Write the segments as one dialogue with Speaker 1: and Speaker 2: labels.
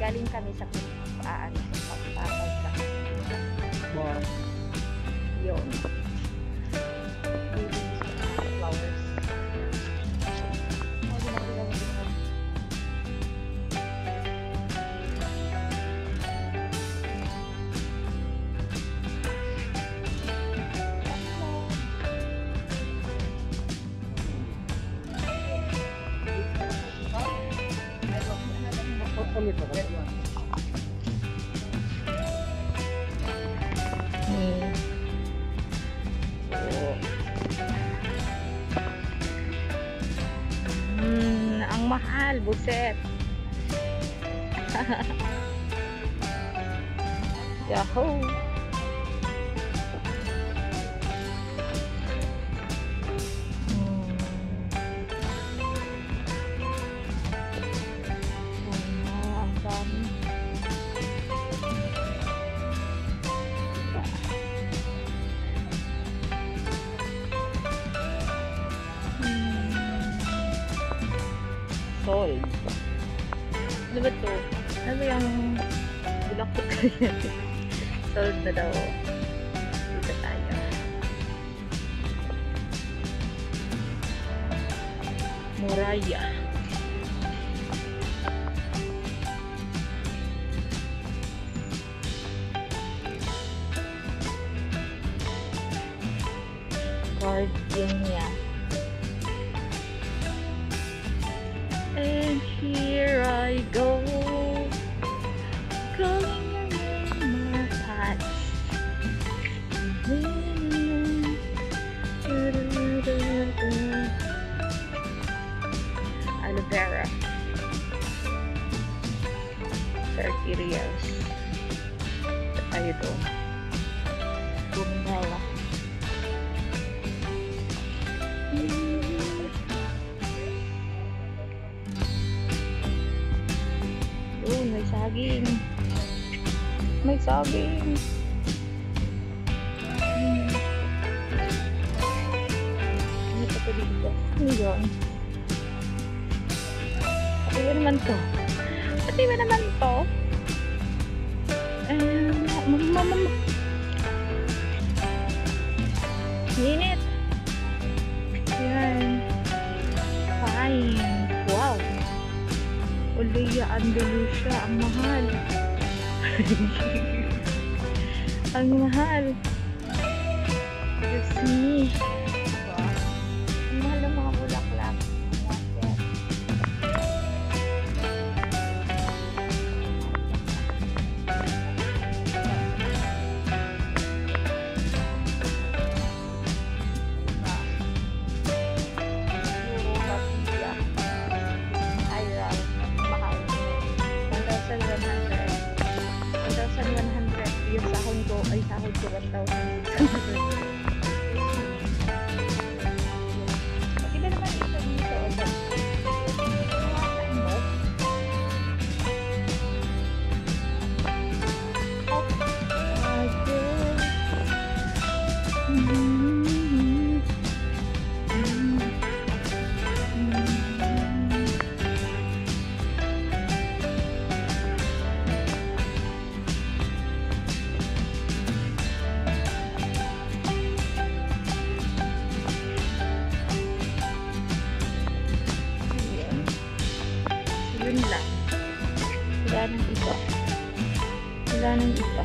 Speaker 1: galing kami sa pagpapagka.
Speaker 2: Wow.
Speaker 1: Yun. Flowers. Ang mahal, buset. Yahoo! Ang dami. Sold. Ano ba ito? Ano yung bulakot kaya? Sold na daw. Dito tayo. Muraya. Gardenia. And here I go, calling your name, my thoughts. Aloe vera, 30 reals. Tayo doon. Gominam. May saging. May saging. Ano pa ito dito? Ano yun? Pati ba naman to? Pati ba naman to? Minit. Yan. Fine. Wow. Olea Andalusia, ang mahal. Ang mahal. Diyos me. Ang mahal ng mga bulaklak. Yung sahod ko ay sahod ko 1,000. Pati ba naman ito dito? Hawakan mo. Yun lang. Wala nang iba. Wala nang iba.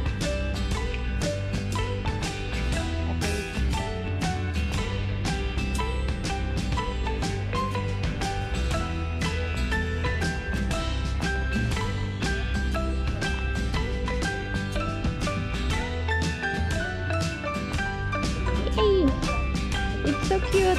Speaker 1: Okay. Hey! It's so cute.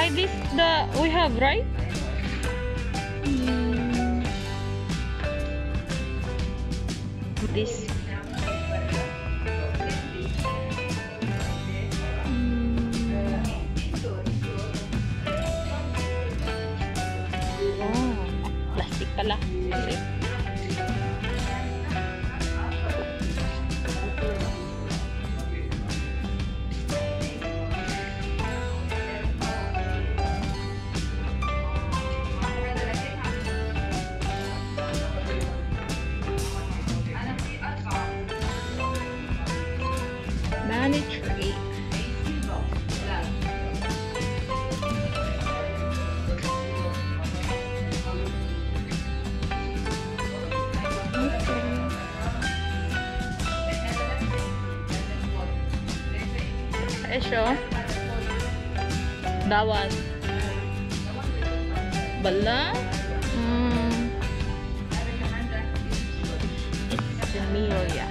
Speaker 1: try this. The we have, right? This. Oh, plastic pala. Okay. Tree. Presyo. Bawal. Bala. It's Emilia.